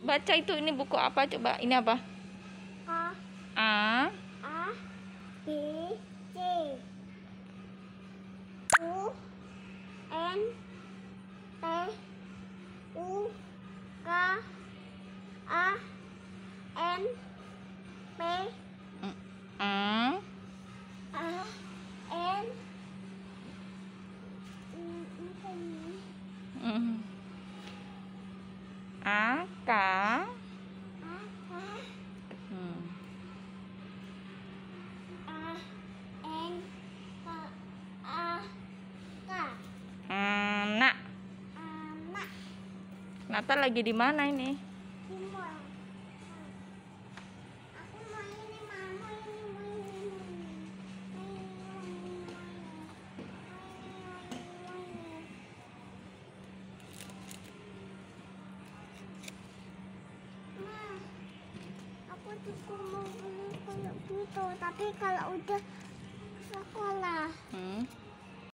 baca itu, ini buku apa coba? Ini apa? A B C U N T U K A N P A A N A K anak. Nata lagi di mana ini? Aku juga mau beli kayak gitu, tapi kalau udah sekolah.